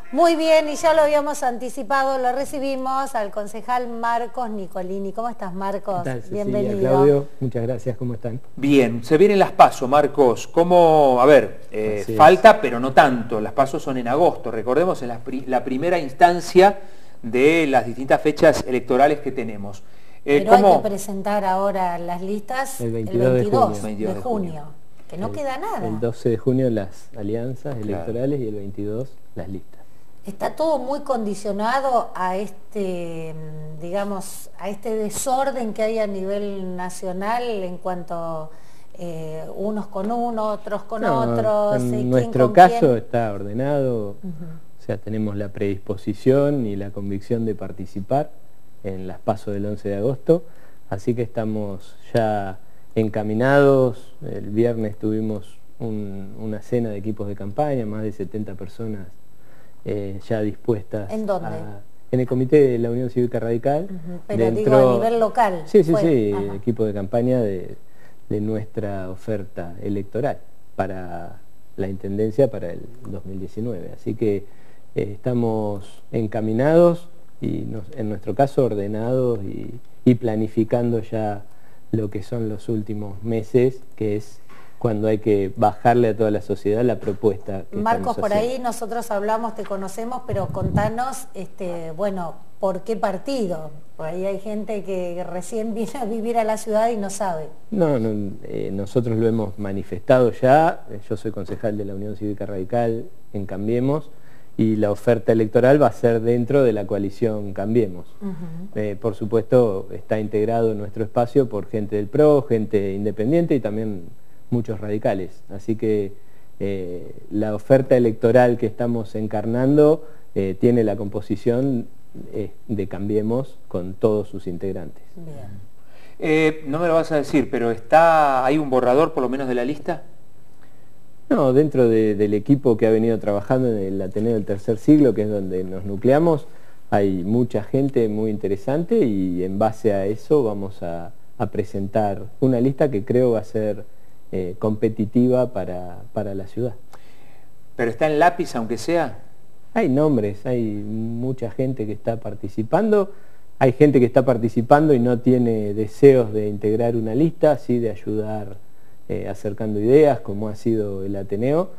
Muy bien, y ya lo habíamos anticipado, lo recibimos al concejal Marcos Nicolini. ¿Cómo estás, Marcos? ¿Qué tal, Cecilia? Bienvenido. Claudio, muchas gracias, ¿cómo están? Bien, se vienen las PASO, Marcos. ¿Cómo? A ver, falta, pero no tanto. Las PASO son en agosto, recordemos, es la primera instancia de las distintas fechas electorales que tenemos. Pero hay que presentar ahora las listas el 22 de junio, que no queda nada. El 12 de junio las alianzas electorales y el 22 las listas. Está todo muy condicionado a digamos, a este desorden que hay a nivel nacional en cuanto unos con uno, otros con otros. En nuestro caso está ordenado, o sea, tenemos la predisposición y la convicción de participar en las PASO del 11 de agosto, así que estamos ya encaminados. El viernes tuvimos una cena de equipos de campaña, más de 70 personas ya dispuestas. ¿En dónde? En el comité de la Unión Cívica Radical. Pero digo, a nivel local. Sí, equipo de campaña de nuestra oferta electoral para la Intendencia para el 2019. Así que estamos encaminados y en nuestro caso ordenados y planificando ya lo que son los últimos meses, que es cuando hay que bajarle a toda la sociedad la propuesta que Marcos, por haciendo. ahí nosotros hablamos, te conocemos, pero contanos, bueno, ¿por qué partido? Por ahí hay gente que recién viene a vivir a la ciudad y no sabe. Nosotros lo hemos manifestado ya. Yo soy concejal de la Unión Cívica Radical en Cambiemos y la oferta electoral va a ser dentro de la coalición Cambiemos. Por supuesto está integrado en nuestro espacio por gente del PRO, gente independiente y también muchos radicales, así que la oferta electoral que estamos encarnando tiene la composición de Cambiemos con todos sus integrantes. Bien. No me lo vas a decir, pero ¿hay un borrador por lo menos de la lista? No, dentro del equipo que ha venido trabajando en el Ateneo del Tercer Siglo, que es donde nos nucleamos, hay mucha gente muy interesante y en base a eso vamos a presentar una lista que creo va a ser competitiva para la ciudad. ¿Pero está en lápiz aunque sea? Hay nombres, hay mucha gente que está participando, hay gente que está participando y no tiene deseos de integrar una lista, sí de ayudar acercando ideas, como ha sido el Ateneo,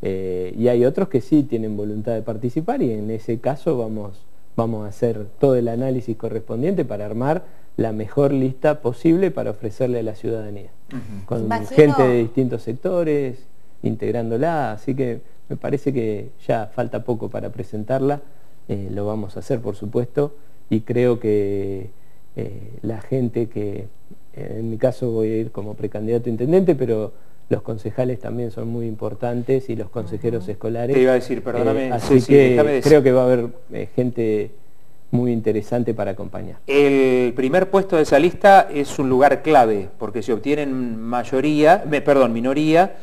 y hay otros que sí tienen voluntad de participar y en ese caso vamos a hacer todo el análisis correspondiente para armar la mejor lista posible para ofrecerle a la ciudadanía. Con gente de distintos sectores, integrándola, así que me parece que ya falta poco para presentarla, lo vamos a hacer por supuesto, y creo que la gente que, en mi caso voy a ir como precandidato a intendente, pero los concejales también son muy importantes y los consejeros escolares. Te iba a decir, perdóname. Así que creo que va a haber gente muy interesante para acompañar. El primer puesto de esa lista es un lugar clave, porque si obtienen minoría,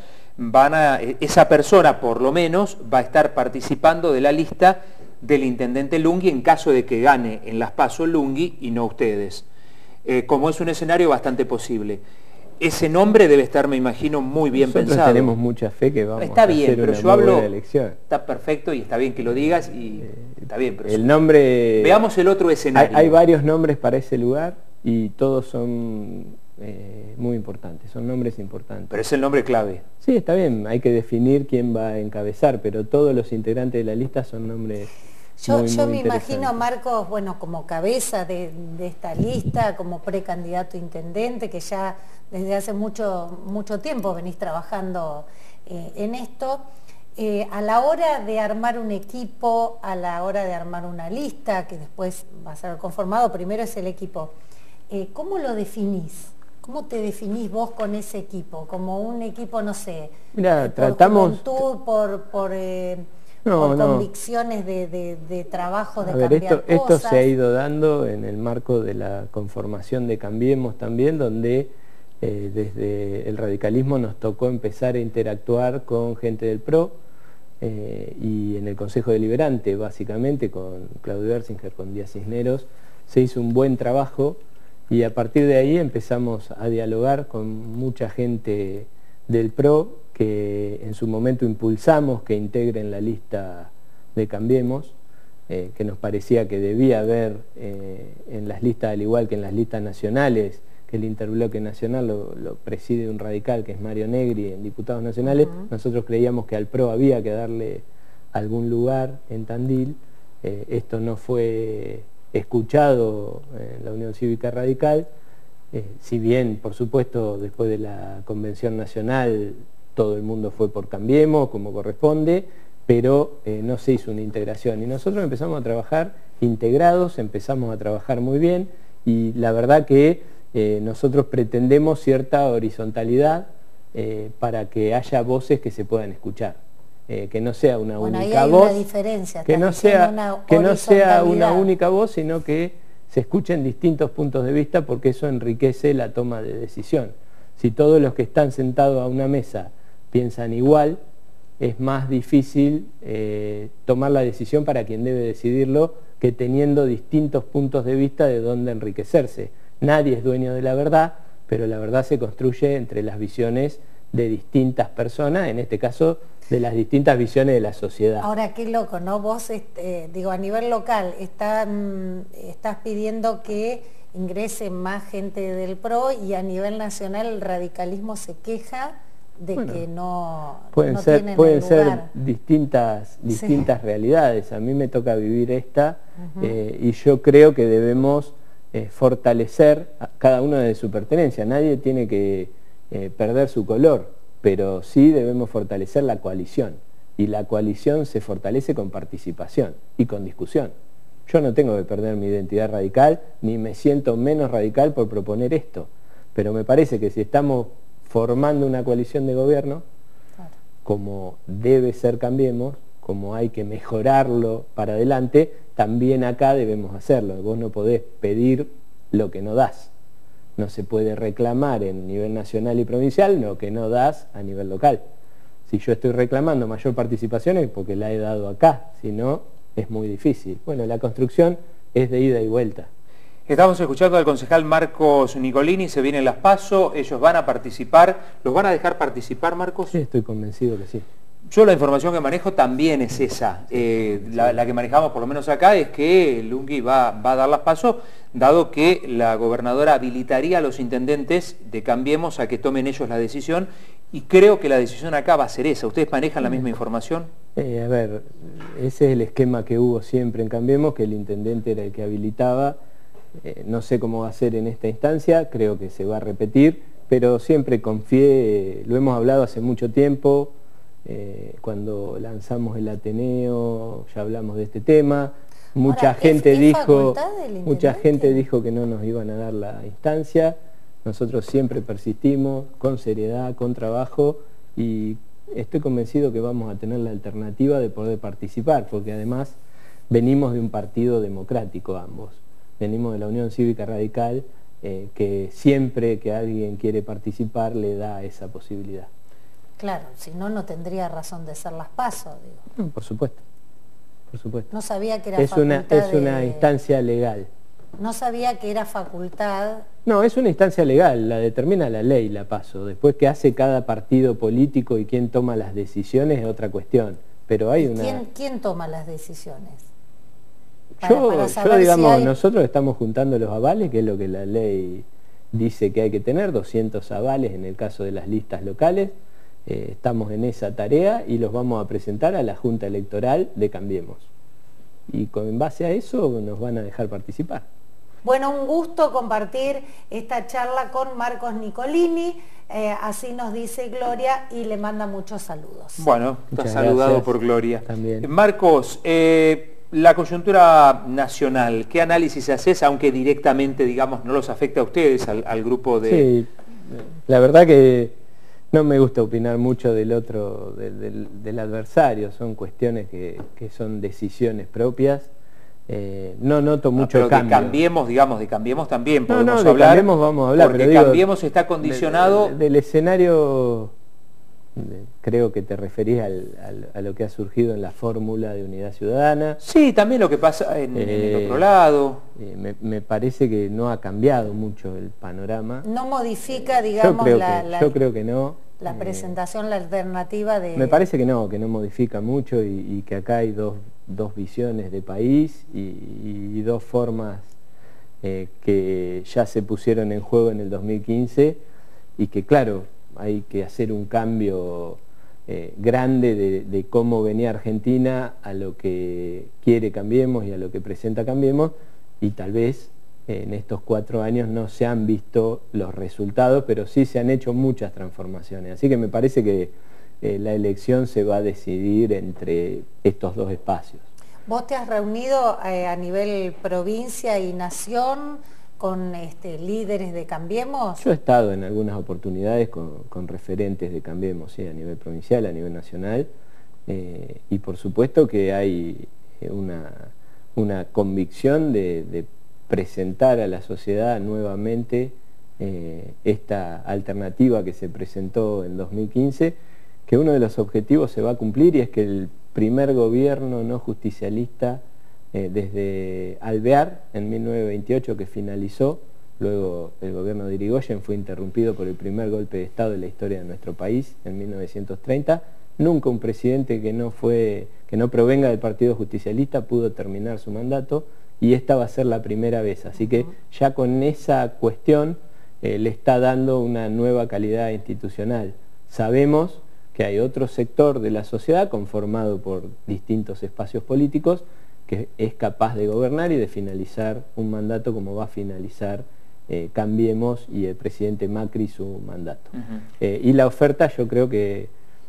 esa persona por lo menos va a estar participando de la lista del intendente Lunghi en caso de que gane en las PASO Lunghi y no ustedes. Como es un escenario bastante posible. Ese nombre debe estar, me imagino, muy bien Nosotros pensado. Tenemos mucha fe que vamos está a bien, hacer pero una yo hablo, buena elección. Está perfecto y está bien que lo digas y está bien, pero el nombre, veamos el otro escenario. Hay varios nombres para ese lugar y todos son muy importantes, son nombres importantes. Pero es el nombre clave. Sí, está bien, hay que definir quién va a encabezar, pero todos los integrantes de la lista son nombres Yo me imagino, Marcos, bueno, como cabeza de esta lista, como precandidato a intendente, que ya desde hace mucho tiempo venís trabajando en esto. A la hora de armar un equipo, a la hora de armar una lista, que después va a ser conformado, primero es el equipo, ¿cómo lo definís? ¿Cómo te definís vos con ese equipo? Como un equipo, no sé, Mirá, por juventud, por convicciones de trabajo, de cambiar esto cosas. se ha ido dando en el marco de la conformación de Cambiemos también, donde desde el radicalismo nos tocó empezar a interactuar con gente del PRO y en el Consejo Deliberante, básicamente, con Claudio Erzinger, con Díaz Cisneros, se hizo un buen trabajo y a partir de ahí empezamos a dialogar con mucha gente del PRO que en su momento impulsamos que integren la lista de Cambiemos, que nos parecía que debía haber en las listas, al igual que en las listas nacionales, que el interbloque nacional lo preside un radical que es Mario Negri en diputados nacionales. Nosotros creíamos que al PRO había que darle algún lugar en Tandil. Esto no fue escuchado en la Unión Cívica Radical, si bien, por supuesto, después de la Convención Nacional todo el mundo fue por Cambiemos, como corresponde, pero no se hizo una integración. Y nosotros empezamos a trabajar integrados, empezamos a trabajar muy bien, y la verdad que nosotros pretendemos cierta horizontalidad para que haya voces que se puedan escuchar. Que no sea una única voz, que no sea una única voz, sino que se escuchen distintos puntos de vista, porque eso enriquece la toma de decisión. Si todos los que están sentados a una mesa piensan igual, es más difícil tomar la decisión para quien debe decidirlo, que teniendo distintos puntos de vista de dónde enriquecerse. Nadie es dueño de la verdad, pero la verdad se construye entre las visiones de distintas personas, en este caso de las distintas visiones de la sociedad. Ahora, qué loco, ¿no? Vos, digo, a nivel local, estás pidiendo que ingrese más gente del PRO, y a nivel nacional el radicalismo se queja de que no pueden ser distintas realidades. A mí me toca vivir esta, y yo creo que debemos fortalecer a cada uno de su pertenencia. Nadie tiene que perder su color, pero sí debemos fortalecer la coalición, y la coalición se fortalece con participación y con discusión. Yo no tengo que perder mi identidad radical, ni me siento menos radical por proponer esto, pero me parece que si estamos formando una coalición de gobierno, como debe ser Cambiemos, como hay que mejorarlo para adelante, también acá debemos hacerlo. Vos no podés pedir lo que no das. No se puede reclamar en nivel nacional y provincial lo que no das a nivel local. Si yo estoy reclamando mayor participación es porque la he dado acá, si no es muy difícil. Bueno, la construcción es de ida y vuelta. Estamos escuchando al concejal Marcos Nicolini, se vienen las PASO, ellos van a participar. ¿Los van a dejar participar, Marcos? Sí, estoy convencido que sí. Yo la información que manejo también es esa. La que manejamos por lo menos acá es que Lungui va a dar las PASO, dado que la gobernadora habilitaría a los intendentes de Cambiemos a que tomen ellos la decisión, y creo que la decisión acá va a ser esa. ¿Ustedes manejan la misma información? A ver, ese es el esquema que hubo siempre en Cambiemos, que el intendente era el que habilitaba. No sé cómo va a ser en esta instancia, creo que se va a repetir, pero siempre confié, lo hemos hablado hace mucho tiempo, cuando lanzamos el Ateneo ya hablamos de este tema. Mucha gente dijo que no nos iban a dar la instancia. Nosotros siempre persistimos con seriedad, con trabajo, y estoy convencido que vamos a tener la alternativa de poder participar, porque además venimos de un partido democrático ambos. Venimos de la Unión Cívica Radical, que siempre que alguien quiere participar le da esa posibilidad. Claro, si no, no tendría razón de ser las PASO, digo. No, por supuesto, por supuesto. No sabía que era es una instancia legal. No sabía que era facultad. No, es una instancia legal, la determina la ley, la PASO. Después que hace cada partido político y quién toma las decisiones es otra cuestión. Pero hay una... ¿Quién toma las decisiones? Yo digamos, si hay... nosotros estamos juntando los avales, que es lo que la ley dice que hay que tener, 200 avales en el caso de las listas locales. Estamos en esa tarea y los vamos a presentar a la Junta Electoral de Cambiemos. Y en base a eso nos van a dejar participar. Bueno, un gusto compartir esta charla con Marcos Nicolini, así nos dice Gloria, y le manda muchos saludos. Bueno, está saludado por Gloria. También. Marcos, la coyuntura nacional, ¿qué análisis haces, aunque directamente, digamos, no los afecta a ustedes, al grupo de...? Sí, la verdad que no me gusta opinar mucho del otro, del adversario, son cuestiones que son decisiones propias. No noto mucho cambio. De Cambiemos, digamos, de Cambiemos también podemos hablar. De Cambiemos vamos a hablar, porque pero Cambiemos está condicionado... Del escenario Creo que te referís a lo que ha surgido en la fórmula de Unidad Ciudadana. Sí, también lo que pasa en el otro lado. Me parece que no ha cambiado mucho el panorama. No modifica, digamos, yo creo que no. La presentación, la alternativa de... Me parece que no modifica mucho y que acá hay dos visiones de país y dos formas que ya se pusieron en juego en el 2015 y que, claro, hay que hacer un cambio grande de cómo venía Argentina a lo que quiere Cambiemos y a lo que presenta Cambiemos, y tal vez en estos 4 años no se han visto los resultados, pero sí se han hecho muchas transformaciones. Así que me parece que la elección se va a decidir entre estos dos espacios. ¿Vos te has reunido a nivel provincia y nación con líderes de Cambiemos? Yo he estado en algunas oportunidades con referentes de Cambiemos, ¿sí? A nivel provincial, a nivel nacional, y por supuesto que hay una convicción de presentar a la sociedad nuevamente esta alternativa que se presentó en 2015, que uno de los objetivos se va a cumplir, y es que el primer gobierno no justicialista desde Alvear en 1928, que finalizó, luego el gobierno de Irigoyen fue interrumpido por el primer golpe de Estado de la historia de nuestro país en 1930, nunca un presidente que no provenga del Partido Justicialista pudo terminar su mandato, y esta va a ser la primera vez. Así que ya con esa cuestión le está dando una nueva calidad institucional. Sabemos que hay otro sector de la sociedad conformado por distintos espacios políticos que es capaz de gobernar y de finalizar un mandato como va a finalizar Cambiemos y el presidente Macri su mandato. Y la oferta, yo creo que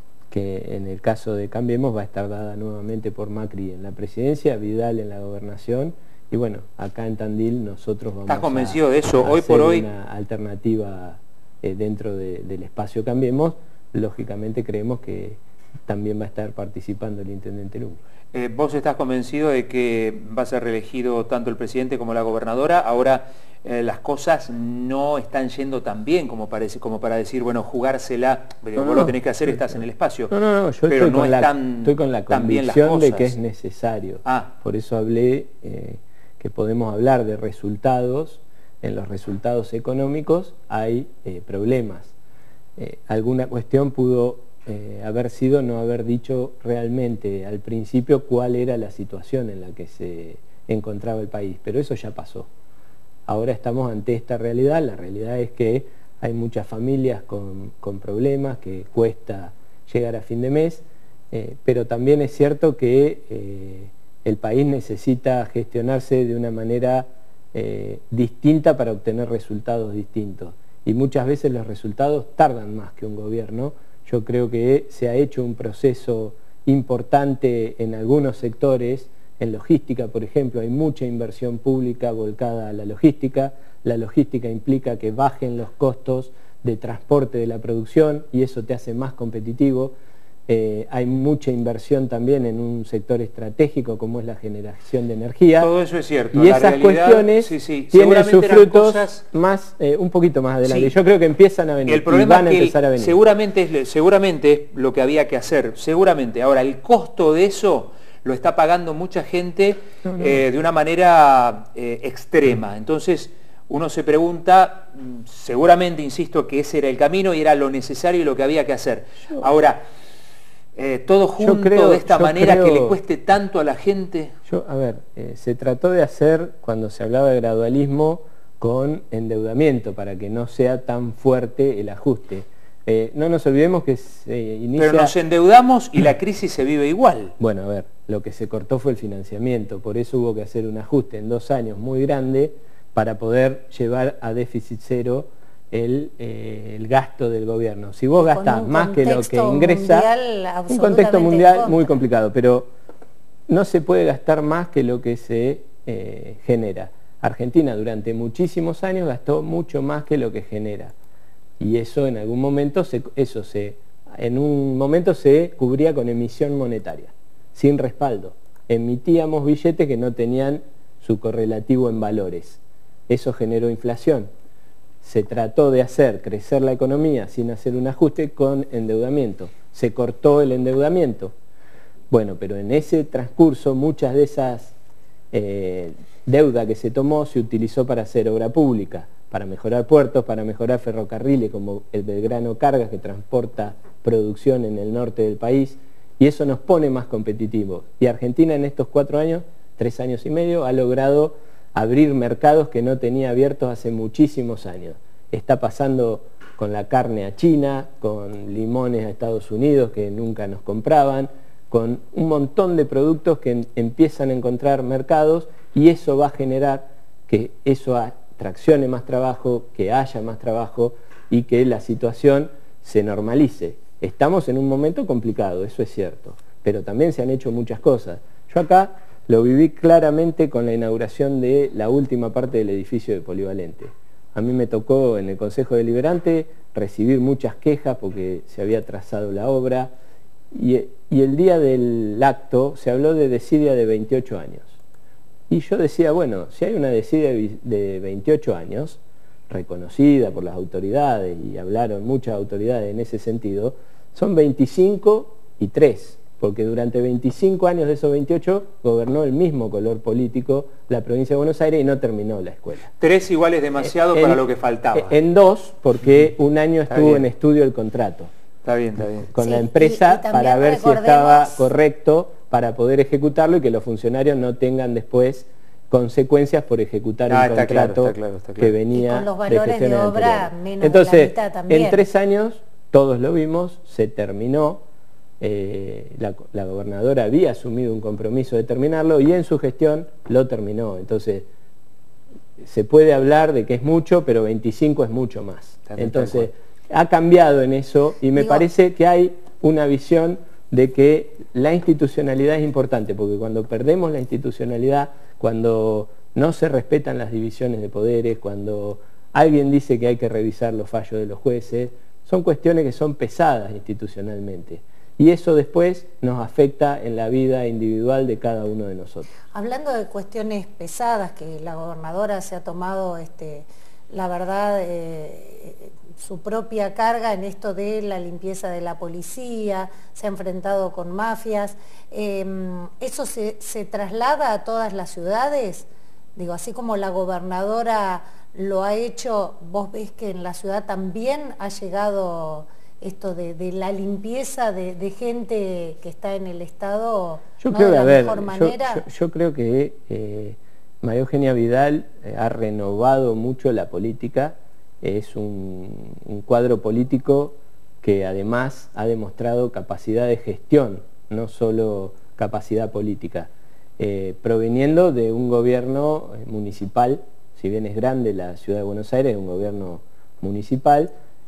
en el caso de Cambiemos va a estar dada nuevamente por Macri en la presidencia, Vidal en la gobernación, y bueno, acá en Tandil nosotros vamos convencido de eso? Hoy hacer por hoy una alternativa dentro del espacio Cambiemos. Lógicamente creemos que también va a estar participando el intendente Lugo. ¿Vos estás convencido de que va a ser reelegido tanto el presidente como la gobernadora? Ahora las cosas no están yendo tan bien como para decir, bueno, jugársela, vos lo tenés que hacer, estás en el espacio. No, yo pero estoy con la convicción de que es necesario. Por eso hablé que podemos hablar de resultados. En los resultados económicos hay problemas. Alguna cuestión pudo haber sido no haber dicho realmente al principio cuál era la situación en la que se encontraba el país, pero eso ya pasó. Ahora estamos ante esta realidad. La realidad es que hay muchas familias con problemas, que cuesta llegar a fin de mes, pero también es cierto que el país necesita gestionarse de una manera distinta para obtener resultados distintos, y muchas veces los resultados tardan más que un gobierno. Yo creo que se ha hecho un proceso importante en algunos sectores. En logística, por ejemplo, hay mucha inversión pública volcada a la logística. La logística implica que bajen los costos de transporte de la producción y eso te hace más competitivo. Hay mucha inversión también en un sector estratégico como es la generación de energía. Todo eso es cierto. Y esas cuestiones tienen sus frutos un poquito más adelante. Yo creo que empiezan a venir. El problema van a empezar a venir. Seguramente es lo que había que hacer. Seguramente. Ahora, el costo de eso lo está pagando mucha gente de una manera extrema. Entonces, uno se pregunta, seguramente, insisto, que ese era el camino y era lo necesario y lo que había que hacer. Ahora, todo junto de esta manera que le cueste tanto a la gente. Se trató de hacer, cuando se hablaba de gradualismo, con endeudamiento, para que no sea tan fuerte el ajuste. No nos olvidemos que se inicia... Pero nos endeudamos y la crisis se vive igual. Bueno, lo que se cortó fue el financiamiento, por eso hubo que hacer un ajuste en 2 años muy grande para poder llevar a déficit cero el gasto del gobierno. Si vos gastás más que lo que ingresa, un contexto mundial muy complicado, pero no se puede gastar más que lo que se genera. Argentina durante muchísimos años gastó mucho más que lo que genera, y eso en algún momento se cubría con emisión monetaria, sin respaldo. Emitíamos billetes que no tenían su correlativo en valores. Eso generó inflación. Se trató de hacer crecer la economía sin hacer un ajuste con endeudamiento. se cortó el endeudamiento. Bueno, pero en ese transcurso muchas de esas deuda que se tomó se utilizó para hacer obra pública, para mejorar puertos, para mejorar ferrocarriles como el Belgrano Cargas, que transporta producción en el norte del país, y eso nos pone más competitivos. Y Argentina en estos 4 años, 3 años y medio, ha logrado abrir mercados que no tenía abiertos hace muchísimos años. Está pasando con la carne a China, con limones a Estados Unidos que nunca nos compraban, con un montón de productos que empiezan a encontrar mercados, y eso va a generar que eso traccione más trabajo, que haya más trabajo y que la situación se normalice. Estamos en un momento complicado, eso es cierto, pero también se han hecho muchas cosas. Yo acá lo viví claramente con la inauguración de la última parte del edificio de Polivalente. A mí me tocó en el Consejo Deliberante recibir muchas quejas porque se había atrasado la obra, y el día del acto se habló de desidia de 28 años. Y yo decía, bueno, si hay una desidia de 28 años, reconocida por las autoridades, y hablaron muchas autoridades en ese sentido, son 25 y 3, porque durante 25 años de esos 28 gobernó el mismo color político la provincia de Buenos Aires y no terminó la escuela. 3 igual es demasiado para lo que faltaba. En 2, porque un año estuvo en estudio el contrato. Está bien, está bien. Con la empresa para ver si estaba correcto para poder ejecutarlo y que los funcionarios no tengan después consecuencias por ejecutar un contrato que venía con los valores de obra menos Entonces, de la mitad también. En 3 años, todos lo vimos, se terminó, la gobernadora había asumido un compromiso de terminarlo y en su gestión lo terminó. Entonces, se puede hablar de que es mucho, pero 25 es mucho más. Entonces, ha cambiado en eso y me parece que hay una visión de que la institucionalidad es importante, porque cuando perdemos la institucionalidad, cuando no se respetan las divisiones de poderes, cuando alguien dice que hay que revisar los fallos de los jueces, son cuestiones que son pesadas institucionalmente. Y eso después nos afecta en la vida individual de cada uno de nosotros. Hablando de cuestiones pesadas, que la gobernadora se ha tomado, la verdad, su propia carga en esto de la limpieza de la policía, se ha enfrentado con mafias, ¿eso se traslada a todas las ciudades? Digo, así como la gobernadora lo ha hecho, ¿vos ves que en la ciudad también ha llegado esto de la limpieza de gente que está en el Estado de la mejor manera? Yo creo que María Eugenia Vidal ha renovado mucho la política. Es un cuadro político que además ha demostrado capacidad de gestión, no solo capacidad política, proveniendo de un gobierno municipal. Si bien es grande la ciudad de Buenos Aires, es un gobierno municipal,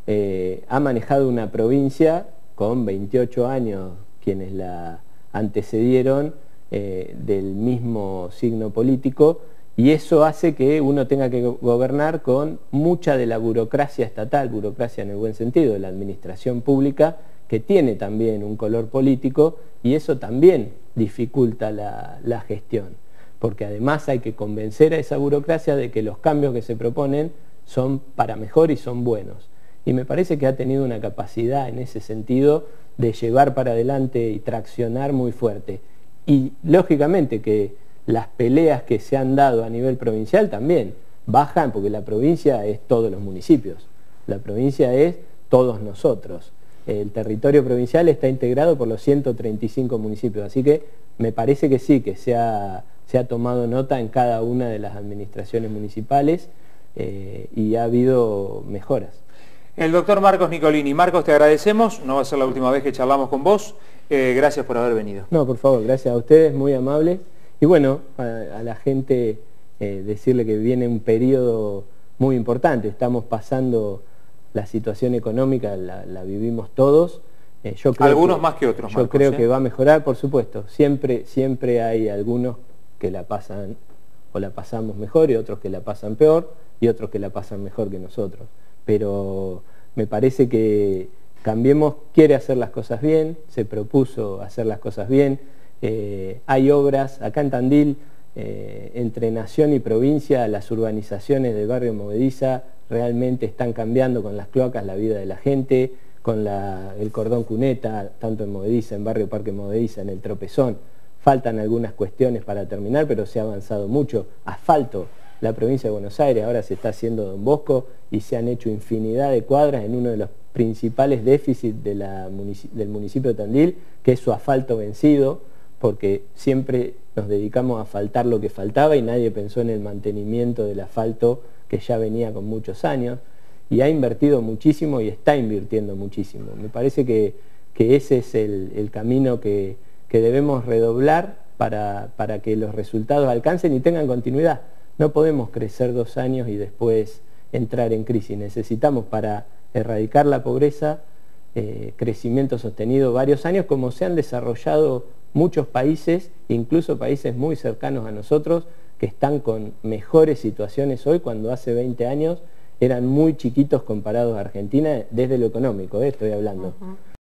ha manejado una provincia con 28 años, quienes la antecedieron, del mismo signo político, y eso hace que uno tenga que gobernar con mucha de la burocracia estatal, burocracia en el buen sentido, de la administración pública, que tiene también un color político, y eso también dificulta la gestión, porque además hay que convencer a esa burocracia de que los cambios que se proponen son para mejor y son buenos. Y me parece que ha tenido una capacidad en ese sentido de llevar para adelante y traccionar muy fuerte. Y lógicamente que las peleas que se han dado a nivel provincial también bajan, porque la provincia es todos los municipios, la provincia es todos nosotros. El territorio provincial está integrado por los 135 municipios, así que me parece que sí, que se ha tomado nota en cada una de las administraciones municipales y ha habido mejoras. El doctor Marcos Nicolini. Marcos, te agradecemos, no va a ser la última vez que charlamos con vos, gracias por haber venido. No, por favor, gracias a ustedes, muy amable. Y bueno, a la gente decirle que viene un periodo muy importante, estamos pasando la situación económica, la vivimos todos. Yo creo algunos más que otros, Marcos, yo creo que va a mejorar, por supuesto. Siempre hay algunos que la pasan o la pasamos mejor y otros que la pasan peor y otros que la pasan mejor que nosotros. Pero me parece que Cambiemos quiere hacer las cosas bien, se propuso hacer las cosas bien. Hay obras, acá en Tandil, entre nación y provincia, las urbanizaciones del barrio Movediza realmente están cambiando con las cloacas la vida de la gente, con el cordón cuneta, tanto en Movediza, en Barrio Parque Movediza, en el Tropezón. Faltan algunas cuestiones para terminar, pero se ha avanzado mucho. Asfalto, la provincia de Buenos Aires, ahora se está haciendo Don Bosco y se han hecho infinidad de cuadras en uno de los principales déficits del municipio de Tandil, que es su asfalto vencido, porque siempre nos dedicamos a asfaltar lo que faltaba y nadie pensó en el mantenimiento del asfalto que ya venía con muchos años, y ha invertido muchísimo y está invirtiendo muchísimo. Me parece que ese es el camino que debemos redoblar para que los resultados alcancen y tengan continuidad. No podemos crecer 2 años y después entrar en crisis. Necesitamos, para erradicar la pobreza, crecimiento sostenido varios años, como se han desarrollado muchos países, incluso países muy cercanos a nosotros, que están con mejores situaciones hoy, cuando hace 20 años eran muy chiquitos comparados a Argentina, desde lo económico, estoy hablando.